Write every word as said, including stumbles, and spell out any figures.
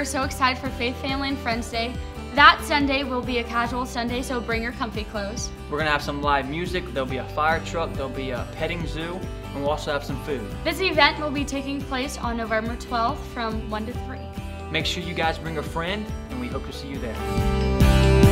are so excited for Faith, Family, and Friends Day. That Sunday will be a casual Sunday, so bring your comfy clothes. We're gonna have some live music, there'll be a fire truck, there'll be a petting zoo, and we'll also have some food. This event will be taking place on November twelfth from one to three. Make sure you guys bring a friend, and we hope to see you there.